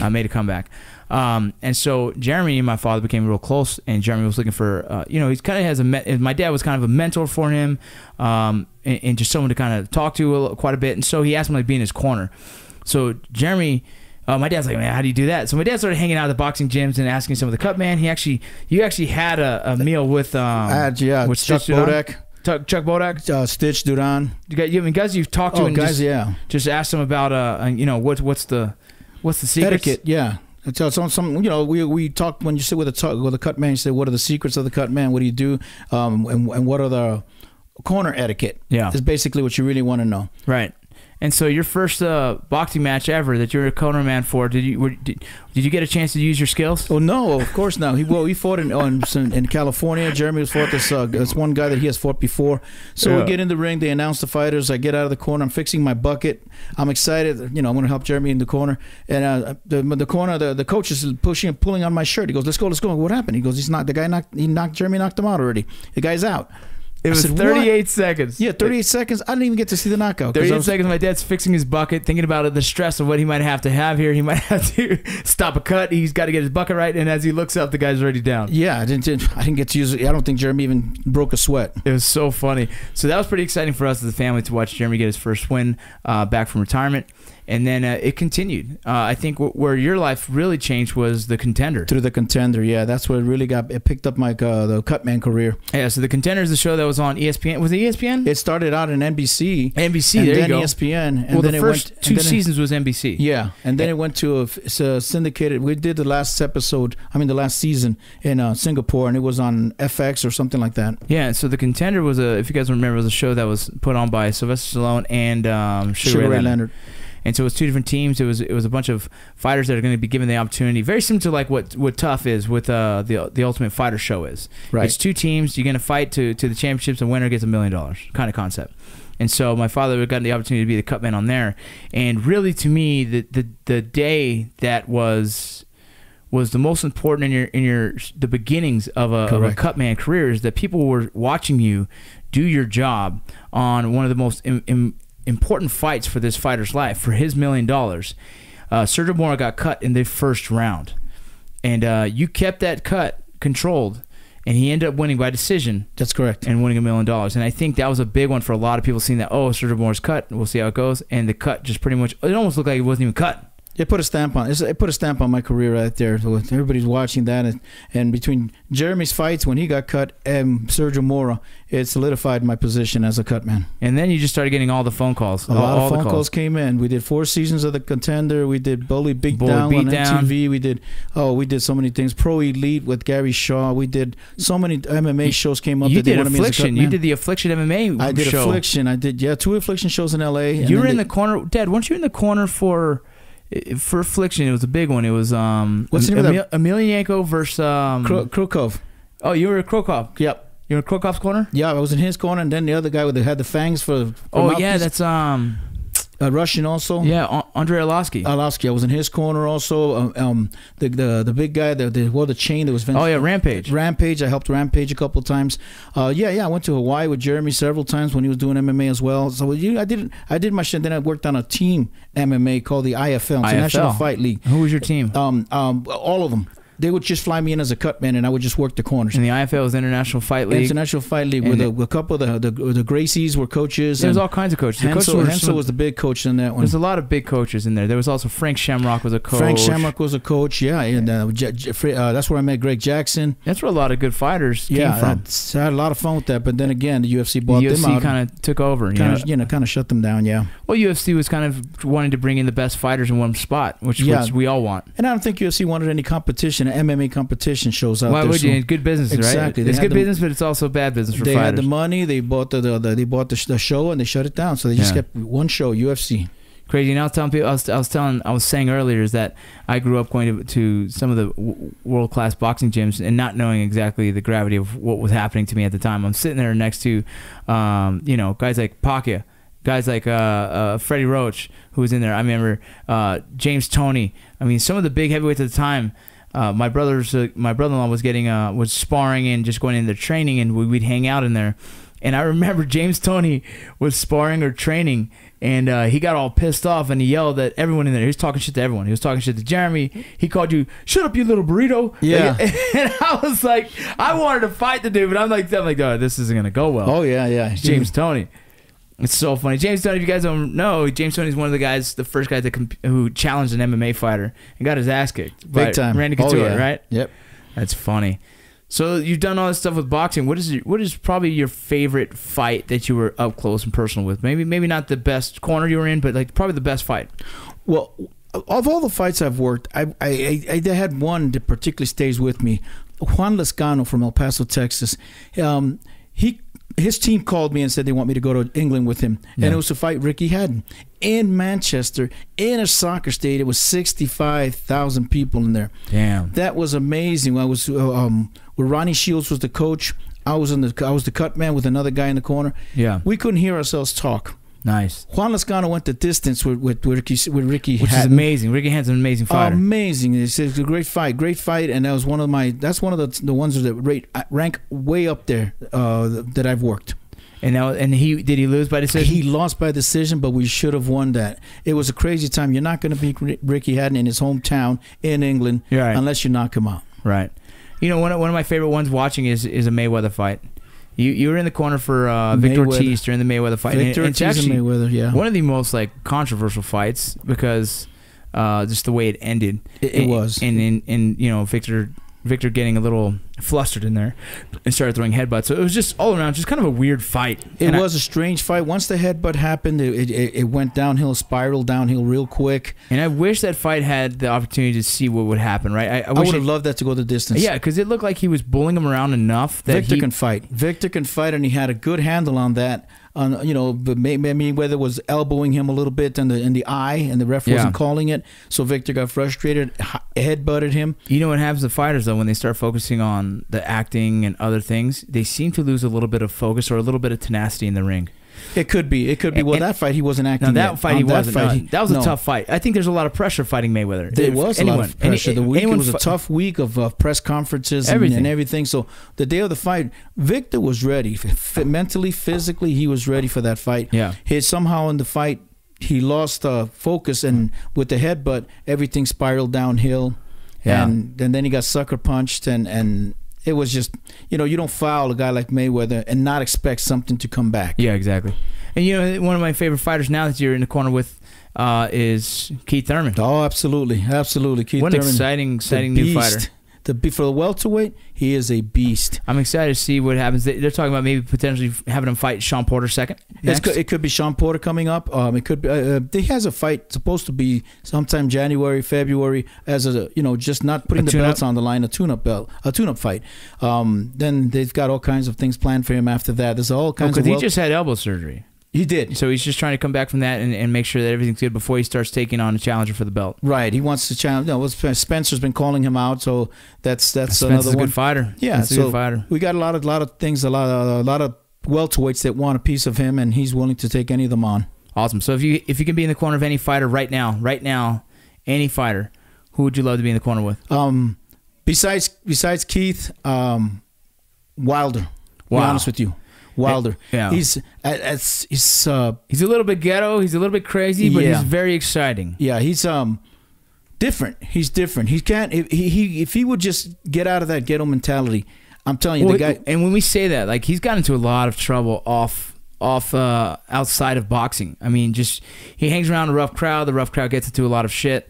And so Jeremy and my father became real close, and Jeremy was looking for, he kind of has my dad was kind of a mentor for him, and just someone to kind of talk to quite a bit. And so he asked me to be in his corner. So Jeremy, my dad's like, man, how do you do that? So my dad started hanging out at the boxing gyms and asking some of the Cutman. You actually had a meal with with Chuck Bodak. Chuck Bodak, Stitch Duran. Guys you've talked to, and guys, just asked them about what's the secrets? Etiquette, yeah. So we talk when you sit with a cut man. You say, what are the secrets of the cut man? What do you do? And what are the corner etiquette? Yeah, is basically what you really want to know. Right. And so your first boxing match ever that you're a corner man for, did you get a chance to use your skills? Oh no, of course not. He fought in California. Jeremy was fought this one guy that he has fought before. So we get in the ring. They announce the fighters. I get out of the corner. I'm fixing my bucket. I'm excited. I'm going to help Jeremy in the corner. And the coach is pulling on my shirt. He goes, let's go. What happened? He goes, Jeremy knocked him out already. The guy's out. It was 38 seconds. Yeah, 38 seconds. I didn't even get to see the knockout. 38 seconds. My dad's fixing his bucket, thinking about the stress of what he might have to have here. He might have to stop a cut. He's got to get his bucket right. And as he looks up, the guy's already down. Yeah, I didn't get to use it. I don't think Jeremy even broke a sweat. It was so funny. So that was pretty exciting for us as a family to watch Jeremy get his first win back from retirement. And then it continued. I think where your life really changed was The Contender. Through The Contender, yeah. That's what really it picked up my the Cutman career. Yeah, so The Contender is the show that was on ESPN. Was it ESPN? It started out in NBC. NBC, and there then you go. ESPN. And well, then the first two seasons was NBC. Yeah, and then it went to a syndicated. We did the last season in Singapore, and it was on FX or something like that. Yeah, so The Contender was if you guys remember, was a show that was put on by Sylvester Stallone and Sugar Ray Leonard. And so it was two different teams. It was a bunch of fighters that are going to be given the opportunity, very similar to like what Tough is with the Ultimate Fighter show is. Right. It's two teams. You're going to fight to the championships. The winner gets $1 million kind of concept. And so my father got the opportunity to be the Cutman on there. And really, to me, the day that was the most important in the beginnings of a Cutman career is that people were watching you do your job on one of the most important fights for this fighter's life, for his $1 million. Sergio Mora got cut in the first round, and you kept that cut controlled, and he ended up winning by decision. That's correct. And winning $1 million. And I think that was a big one for a lot of people, seeing that, oh, Sergio Mora's cut, we'll see how it goes. And the cut just pretty much, it almost looked like it wasn't even cut. It put a stamp on. It put a stamp on my career right there. Everybody's watching that, and between Jeremy's fights when he got cut and Sergio Mora, it solidified my position as a Cutman. And then you just started getting all the phone calls. A lot of phone calls came in. We did 4 seasons of The Contender. We did Bully Beatdown on MTV. We did so many things. Pro Elite with Gary Shaw. We did so many MMA shows came up. You that did they wanted me as a Affliction. Cutman. You did the Affliction MMA I did show. Affliction. I did 2 Affliction shows in LA. You were in the corner, Dad. Weren't you in the corner for Affliction? It was a big one. It was what's the name of that? Emelianenko versus Krukov. Oh, you were at Krokov. Yep. You were at Krokov's corner. Yeah, I was in his corner, and then the other guy had the fangs for oh mouthpiece. yeah, that's Russian also. Yeah, Andrei Arlovsky. Arlovsky. I was in his corner also. The big guy, the chain that was. Oh yeah, Rampage. Rampage. I helped Rampage a couple of times. Yeah. I went to Hawaii with Jeremy several times when he was doing MMA as well. So I did my shit. Then I worked on a team MMA called the IFL, International Fight League. Who was your team? All of them. They would just fly me in as a Cutman, and I would just work the corners. And the IFL was International Fight League. International Fight League, where a couple of the Gracies were coaches. There was all kinds of coaches. Hensel was the big coach in that one. There's a lot of big coaches in there. There was also Frank Shamrock was a coach. Frank Shamrock was a coach, yeah. And that's where I met Greg Jackson. That's where a lot of good fighters came from. I had a lot of fun with that. But then again, the UFC bought them out. UFC kind of took over. Kind of shut them down, yeah. Well, UFC was kind of wanting to bring in the best fighters in one spot, which we all want. And I don't think UFC wanted any competition, MMA competition shows out there. Why would you? It's good business, exactly. Right? It's good business, but it's also bad business for fighters. They had the money. They bought the show, and they shut it down. So they just kept one show, UFC. Crazy. And I was telling people, I was saying earlier is that I grew up going to some of the world class boxing gyms and not knowing exactly the gravity of what was happening to me at the time. I'm sitting there next to, guys like Pacquiao, guys like Freddie Roach, who was in there. I remember James Toney. I mean, some of the big heavyweights at the time. My brother-in-law was sparring and just going into training, and we'd hang out in there. And I remember James Toney was sparring or training, and he got all pissed off, and he yelled at everyone in there. He was talking shit to everyone. He was talking shit to Jeremy. He called you, "Shut up, you little burrito." Yeah. And I was like, I wanted to fight the dude, but I'm like, oh, this isn't gonna go well. Oh yeah. James Toney. It's so funny. James Toney, if you guys don't know, James Toney is one of the first guys who challenged an MMA fighter and got his ass kicked. Big time. Randy Couture, right? Yep. That's funny. So you've done all this stuff with boxing. What is probably your favorite fight that you were up close and personal with? Maybe not the best corner you were in, but like probably the best fight. Well, of all the fights I've worked, I had one that particularly stays with me. Juan Lescano from El Paso, Texas. His team called me and said they want me to go to England with him. Yeah. And it was to fight Ricky Hatton in Manchester in a soccer stadium. It was 65,000 people in there. Damn. That was amazing. I was where Ronnie Shields was the coach. I was the Cutman with another guy in the corner. Yeah. We couldn't hear ourselves talk. Nice. Juan Lescano went the distance with Ricky Hatton. Which is amazing. Ricky Hatton's an amazing fighter. Amazing. It's a great fight, and that was one of the ones that rank way up there that I've worked. And did he lose by decision? He lost by decision, but we should have won that. It was a crazy time. You're not going to beat Ricky Hatton in his hometown in England unless you knock him out. Right. You know, one of my favorite ones watching is a Mayweather fight. You were in the corner for Victor Ortiz during the Mayweather fight. Victor Ortiz and Mayweather, yeah. One of the most controversial fights because just the way it ended. It was. And Victor getting a little flustered in there and started throwing headbutts. So it was just all around, just kind of a weird fight. It was a strange fight. Once the headbutt happened, it went downhill, spiraled downhill real quick. And I wish that fight had the opportunity to see what would happen, right? I would have loved that to go the distance. Yeah, because it looked like he was bullying him around enough that Victor can fight. Victor can fight, and he had a good handle on that. But maybe whether it was elbowing him a little bit in the eye, and the ref wasn't calling it, so Victor got frustrated, headbutted him. You know what happens to fighters though when they start focusing on the acting and other things? They seem to lose a little bit of focus or a little bit of tenacity in the ring. It could be. Well, that fight he wasn't acting. No, that yet. fight he wasn't. That was a tough fight. I think there's a lot of pressure fighting Mayweather. There was a lot of pressure. It was a tough week of press conferences and everything. So the day of the fight, Victor was ready. Mentally, physically, he was ready for that fight. Yeah. Somehow in the fight, he lost focus, and with the headbutt, everything spiraled downhill. Yeah. And then he got sucker punched, and it was just, you don't foul a guy like Mayweather and not expect something to come back. Yeah, exactly. And one of my favorite fighters now that you're in the corner with is Keith Thurman. Oh, absolutely, absolutely. Keith Thurman, exciting new fighter. For the welterweight, he is a beast. I'm excited to see what happens. They're talking about maybe potentially having him fight Sean Porter second. It could be Sean Porter coming up. It could be. He has a fight supposed to be sometime January, February, as a just not putting the belts on the line, a tune-up fight. Then they've got all kinds of things planned for him after that. There's all kinds of. Because he just had elbow surgery. He did. So he's just trying to come back from that and make sure that everything's good before he starts taking on a challenger for the belt. Right. He wants to challenge. Spencer's been calling him out, so that's Spencer's another one. A good fighter. Yeah, That's a good fighter. We got a lot of things, a lot of welterweights that want a piece of him, and he's willing to take any of them on. Awesome. So if you can be in the corner of any fighter right now, any fighter, who would you love to be in the corner with? Besides Keith, Wilder. Wow. To be honest with you. Wilder. Yeah. He's a little bit ghetto. He's a little bit crazy, but he's very exciting. Yeah, he's different. He's different. He can't if he would just get out of that ghetto mentality. I'm telling you, the guy. And when we say that, like, he's gotten into a lot of trouble outside of boxing. I mean, just he hangs around a rough crowd. The rough crowd gets into a lot of shit.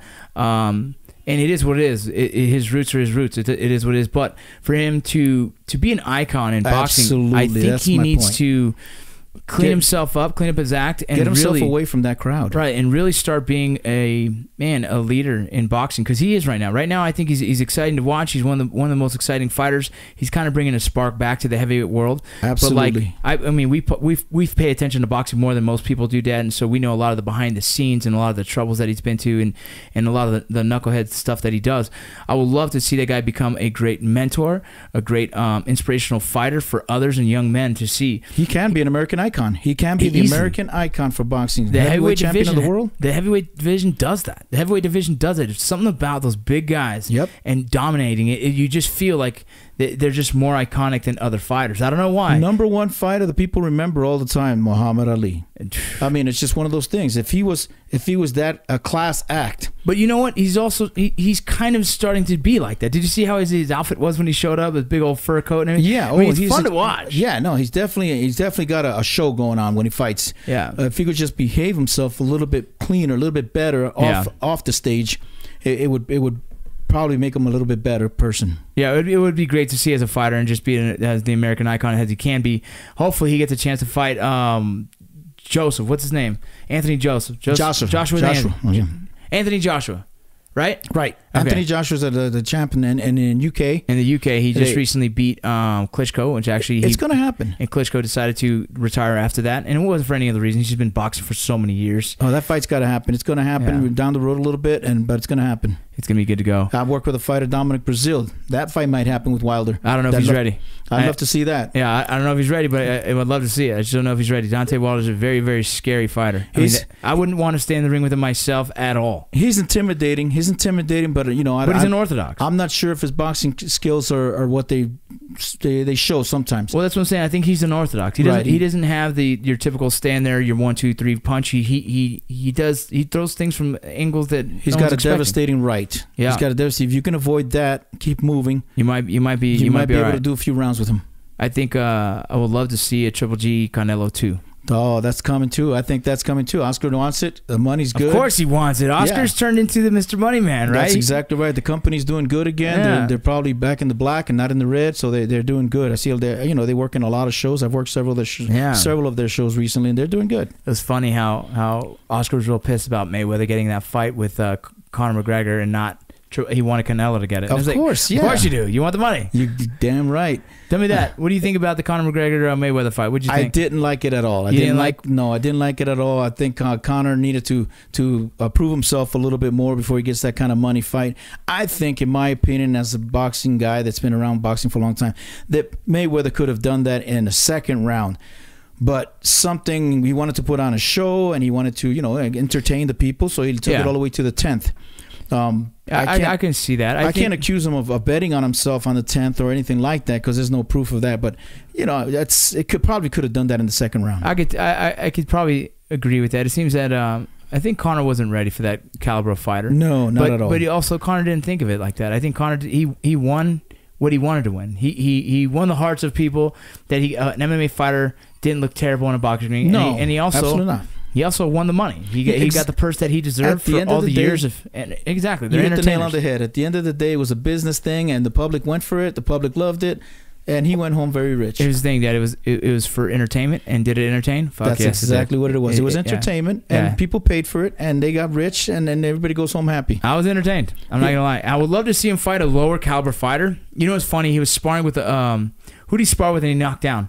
And it is what it is. His roots are his roots. It is what it is. But for him to be an icon in boxing, I think he needs to clean himself up, clean up his act, and get himself away from that crowd. Right, and really start being a leader in boxing, because he is right now. Right now, I think he's exciting to watch. He's one of the most exciting fighters. He's kind of bringing a spark back to the heavyweight world. Absolutely. But I mean, we pay attention to boxing more than most people do, Dad, and so we know a lot of the behind the scenes and a lot of the troubles that he's been to, and a lot of the knucklehead stuff that he does. I would love to see that guy become a great mentor, a great inspirational fighter for others and young men to see. He can be an American icon. He can be the American icon for boxing. The heavyweight champion division of the world. The heavyweight division does that. The heavyweight division does it. There's something about those big guys and dominating it. You just feel like they're just more iconic than other fighters. I don't know why. Number one fighter that people remember all the time, Muhammad Ali. I mean, it's just one of those things. If he was that a class act. But you know what? He's also he's kind of starting to be like that. Did you see how his outfit was when he showed up? His big old fur coat and everything. Yeah, I mean, it's fun to watch. Yeah, no, he's definitely got a show going on when he fights. Yeah, if he could just behave himself a little bit cleaner, a little bit better off the stage, it would probably make him a little bit better person. Yeah, it would be great to see as a fighter and just be as the American icon as he can be. Hopefully, he gets a chance to fight Joseph. What's his name? Anthony Joseph. Joshua. Anthony Joshua. Right. Okay. Anthony Joshua's the champion in UK. In the UK, he just recently beat Klitschko, which actually it's going to happen. And Klitschko decided to retire after that, and it wasn't for any other reason. He's just been boxing for so many years. Oh, that fight's got to happen. It's going to happen down the road a little bit, but it's going to happen. It's going to be good to go. I've worked with a fighter, Dominic Brazil. That fight might happen with Wilder. I don't know if he's ready. I'd love to see that. Yeah, I don't know if he's ready, but I would love to see it. I just don't know if he's ready. Deontay Wilder's a very, very scary fighter. I wouldn't want to stay in the ring with him myself at all. He's intimidating, but but he's unorthodox. I'm not sure if his boxing skills are what they show sometimes. Well, that's what I'm saying. I think he's unorthodox. He doesn't have your typical stand there, your 1, 2, 3 punch. He throws things from angles that he's got a devastating right. Yeah, he's got a devastating. If you can avoid that, keep moving. You might be able to do a few rounds with him. I think I would love to see a Triple G Canelo 2. Oh, that's coming too. I think that's coming too. Oscar wants it. The money's good. Of course he wants it. Oscar's turned into the Mr. Money Man, right? That's exactly right. The company's doing good again. Yeah. They're probably back in the black and not in the red, so they're doing good. I see they work in a lot of shows. I've worked several of their shows recently, and they're doing good. It was funny how Oscar was real pissed about Mayweather getting that fight with Conor McGregor and not. He wanted Canelo to get it. Of course, yeah. Of course you do. You want the money. You're damn right. Tell me that. What do you think about the Conor McGregor Mayweather fight? What did you think? I didn't like it at all. No, I didn't like it at all. I think Conor needed to prove himself a little bit more before he gets that kind of money fight. I think, in my opinion, as a boxing guy that's been around boxing for a long time, that Mayweather could have done that in the second round. But something, he wanted to put on a show and he wanted to, entertain the people, so he took it all the way to the 10th. I can see that. I can't accuse him of betting on himself on the 10th or anything like that because there's no proof of that. But probably could have done that in the second round. I could probably agree with that. It seems that I think Conor wasn't ready for that caliber of fighter. No, not at all. But Conor didn't think of it like that. I think Conor he won what he wanted to win. He won the hearts of people. That an MMA fighter didn't look terrible in a boxing ring. No, and he also absolutely not. He also won the money. He got the purse that he deserved for all the years of. Exactly, they're you hit the nail entertainers. on the head. At the end of the day, it was a business thing, and the public went for it. The public loved it, and he went home very rich. Here's the thing, Dad. It was for entertainment, and did it entertain? Fuck That's yes, exactly what it was. It was entertainment, and people paid for it, and they got rich, and then everybody goes home happy. I was entertained. I'm not gonna lie. I would love to see him fight a lower caliber fighter. You know what's funny? He was sparring with who did he spar with and he knocked down?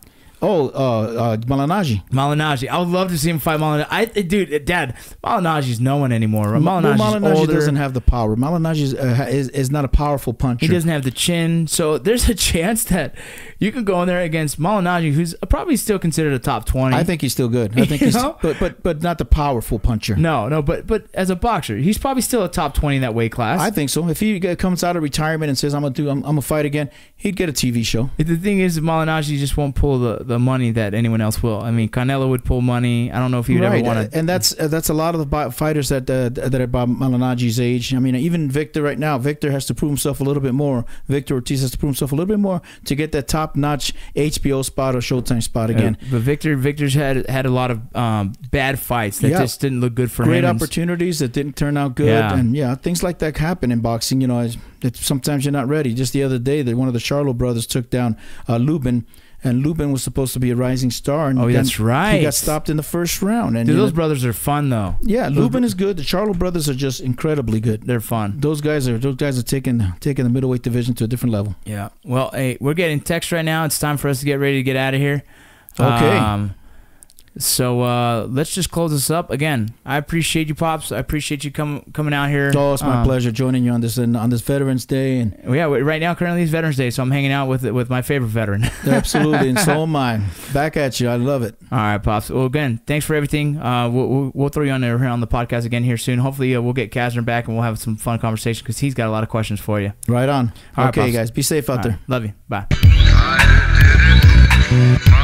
Malignaggi. Malignaggi. I would love to see him fight Malignaggi. Dude, Dad, Malignaggi's no one anymore. Malignaggi older. Doesn't have the power. Malignaggi is not a powerful puncher. He doesn't have the chin. So there's a chance that you can go in there against Malignaggi, who's probably still considered a top 20. I think he's still good. I think he's, but not the powerful puncher. No, but as a boxer, he's probably still a top 20 in that weight class. I think so. If he comes out of retirement and says I'm gonna fight again, he'd get a TV show. The thing is, Malignaggi just won't pull the money that anyone else will. I mean, Canelo would pull money. I don't know if he would ever want to. And that's a lot of the fighters that are about Malignaggi's age. I mean, even Victor right now. Victor has to prove himself a little bit more. Victor Ortiz has to prove himself a little bit more to get that top-notch HBO spot or Showtime spot again. But Victor's had a lot of bad fights that just didn't look good for him. Great opportunities that didn't turn out good. Yeah. And things like that happen in boxing. You know, sometimes you're not ready. Just the other day, one of the Charlo brothers took down Lubin. And Lubin was supposed to be a rising star. And that's right. He got stopped in the first round. And those brothers are fun, though. Yeah, Lubin is good. The Charlo brothers are just incredibly good. They're fun. Those guys are taking the middleweight division to a different level. Yeah. Well, hey, we're getting text right now. It's time for us to get ready to get out of here. Okay. So let's just close this up. Again, I appreciate you, Pops. I appreciate you coming out here. Oh, it's my pleasure joining you on this Veterans Day. And right now, currently it's Veterans Day, so I'm hanging out with my favorite veteran. Absolutely, and so am I. Back at you. I love it. All right, Pops. Well, again, thanks for everything. We'll throw you on there here on the podcast again here soon. Hopefully, we'll get Kazner back and we'll have some fun conversation because he's got a lot of questions for you. Right on. All right, okay, Pops. guys. Be safe out there. Love you. Bye. I did it.